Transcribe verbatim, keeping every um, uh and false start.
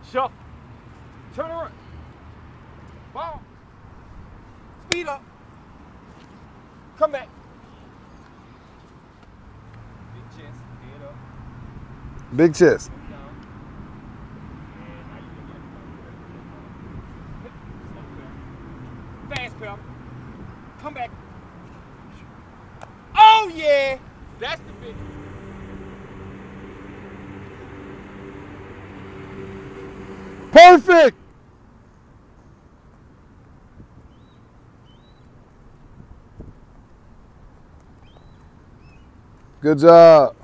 Shuffle. Turn around. Ball. Speed up. Come back. Big chest. Head up. Big chest. Come down. And now you can get it. Fast pedal. Come back. Oh yeah. That's the big. Perfect. Good job.